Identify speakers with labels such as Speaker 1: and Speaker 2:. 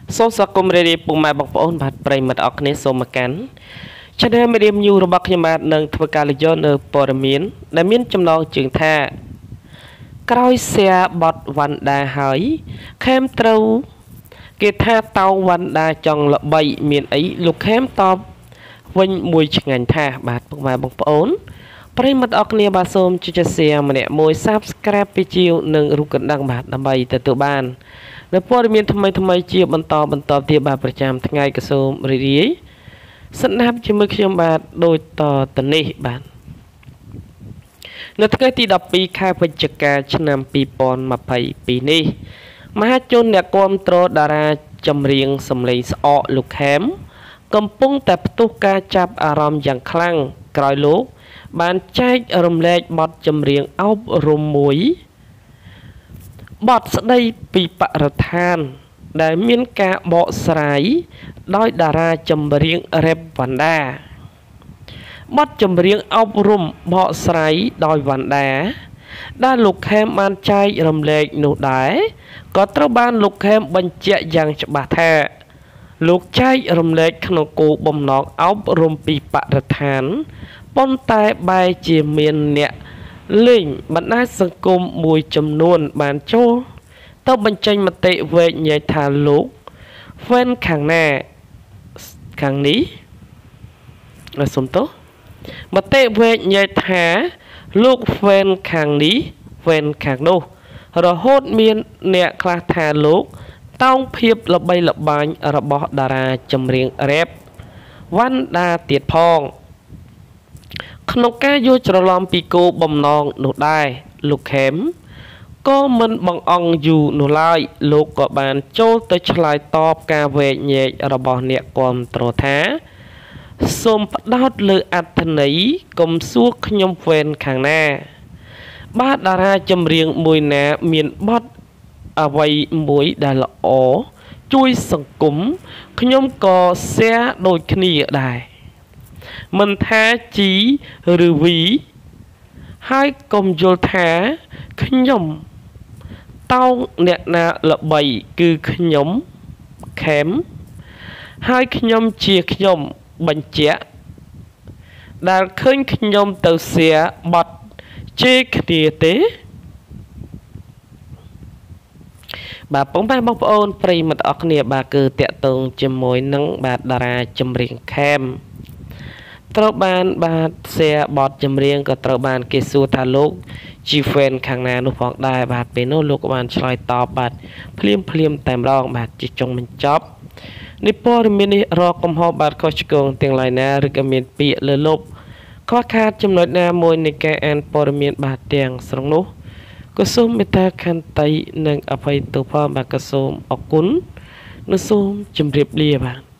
Speaker 1: សូមស្វាគមន៍រីពុកម៉ែបងប្អូនបាទប្រិយមិត្តអរគ្នាសូមមកកាន់ Channel Medium News របស់ខ្ញុំបាទនឹងធ្វើការលើកយកនៅព័ត៌មានដែលមានចំណងជើងថាក្រោយ share បទវណ្ណដាហើយខេមត្រូវគេថាតោវណ្ណដាចង់ល្បីមានអីលោកខេមតបវិញមួយឆ្ងាញ់ថាបាទពុកម៉ែបងប្អូនប្រិយមិត្តអរគ្នាបាទសូមចុច share ម្នាក់មួយ Subscribe ពីជាវនិងរូបកណ្ដឹងបាទដើម្បីទទួលបាននៅព័ត៌មានថ្មីជាបន្តទៀតបាទប្រចាំថ្ងៃក៏សូមរីករាយស្ដាប់ជាមួយខ្ញុំបាទដូចតទៅនេះបាទនៅថ្ងៃទី 12 ខែវិច្ឆិកាឆ្នាំ 2022 នេះមហាជនអ្នកគាំទ្រតារាចម្រៀងសម្លេងស្អកលោកខេមកំពុងតែផ្ទុះការចាប់អារម្មណ៍យ៉ាងខ្លាំងក្រោយលោកបានចែករំលែកបទចម្រៀងអប់រំមួយបទស្ដីពីបរិស្ថានដែលមានការបកស្រាយដោយតារាចម្រៀងរ៉េបវណ្ណដាបទចម្រៀងអប់រំបកស្រាយដោយវណ្ណដាដែលលោកខេមបានចែករំលែកនោះដែរក៏ត្រូវបានលោកខេមបញ្ជាក់យ៉ាងច្បាស់ថាលោកចែករំលែកក្នុងគោលបំណងអប់រំពីបរិស្ថានប៉ុន្តែបែរជាមានអ្នកលេងបណ្ដាញសង្គមមួយចំនួនបានចូលទៅបញ្ចេញមតិវែកញែកថាលោកហ្វេនខាងណាខាងនេះសុំទោសមតិវែកញែកថាលោកហ្វេនខាងនេះហ្វេនខាងនោះរហូតមានអ្នកខ្លះថាលោកតោងភាពល្បីល្បាញរបស់តារាចម្រៀងរ៉េបវណ្ណដាទៀតផងក្នុងការយល់ច្រឡំពីគោលបំណងនោះដែរលោកខេមក៏មិនបង្អង់យូរនោះឡើយលោកក៏បានចូលទៅឆ្លើយតបការវែកញែករបស់អ្នកគាំទ្រថាសូមផ្ដោតលើអត្ថន័យកុំសួរខ្ញុំវែនខាងណាបាទតារាចម្រៀងមួយណាមានបទអ្វីមួយដែលល្អជួយសង្គមខ្ញុំក៏ share ដូចគ្នាដែរមិនថាជីឬវីហើយកុំយល់ថាខ្ញុំតោងអ្នកណាល្បីគឺខ្ញុំខេមហើយខ្ញុំជាខ្ញុំបញ្ជាក់ដែលឃើញខ្ញុំទៅសៀបត់ជេរគ្នាទេបាទបងប្អូនប្រិយមិត្តអរគ្នាបាទគឺតាក់ទងជាមួយនឹងបាទតារាចម្រៀងខេមត្រូវបានបាទសៀបត់ចម្រៀងក៏ត្រូវបានគេសួរថាលោកជីហ្វេនខាងណានោះផងដែរបាទពេលនោះលោកក៏បានឆ្លើយតបបាទភ្លាមតែម្ដងបាទជាចុងបញ្ចប់នេះព័ត៌មាននេះរកកំហុសបាទខុសឆ្គងទាំងឡាយណាឬក៏មានពាក្យលើលប់ខ្វះខាតចំណុចណាមួយនៃការអានព័ត៌មានបាទទាំងស្រុងនោះក៏សូមមេត្តាខន្តីនិងអភ័យទោសផងបាទក៏សូមអរគុណនិងសូមជម្រាបលាបាទ